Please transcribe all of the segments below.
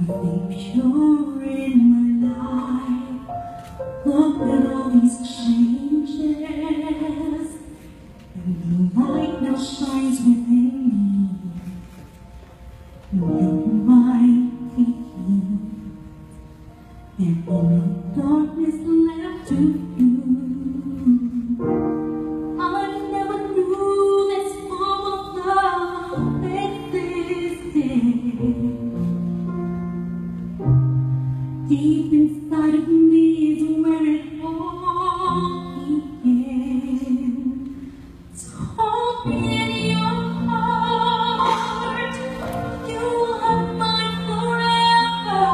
If you're in my life, look at all these changes, and the light now shines within me. You might be healed, and no darkness left to do. I never knew this form of love existed. Deep inside of me is where it all began. So open your heart, you are mine forever.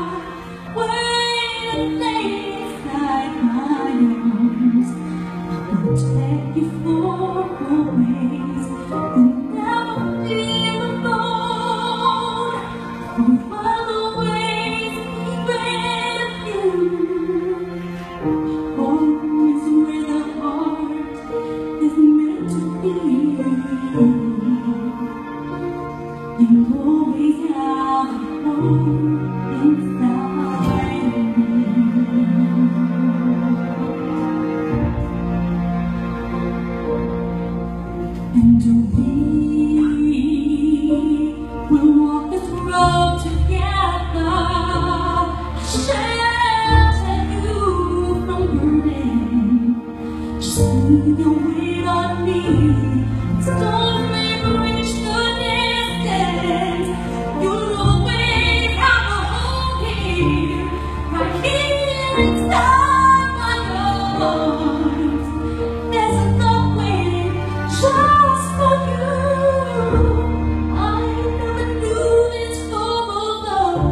Wait and lay inside my arms. I'll protect you for always. You'll never feel alone. I'll always be with you. Home is where the heart is meant to be. You always have a home inside me. And we will walk this road together. Shelter you from burning. Just leave your weight on me. Storm may reach the distance. You'll always have a home here, right here inside my arms. There's a love waiting just for you. I never knew this form of love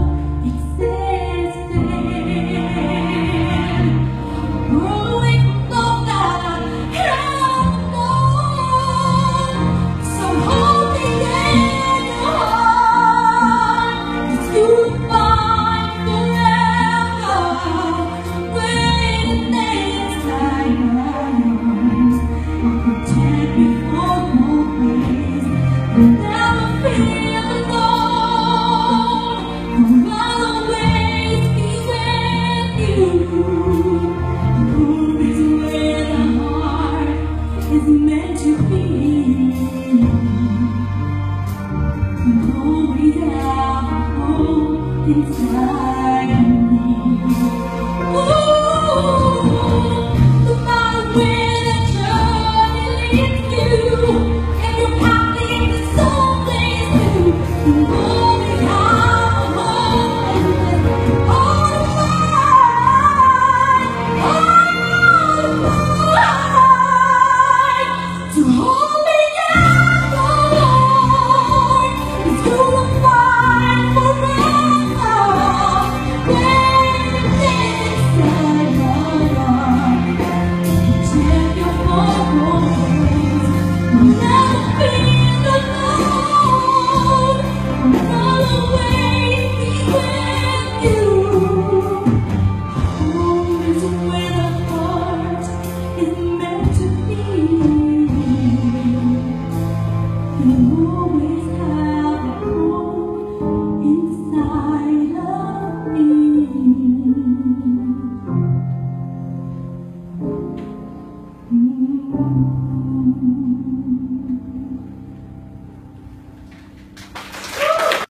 existed. Run away from love that I can't know. So hold me in your heart, 'cause you're mine forever. Wait and lay inside my arms. I'll protect you for always. You'll never feel alone. I'll always be with you. Home is where the heart is meant to be. You always have a home inside me.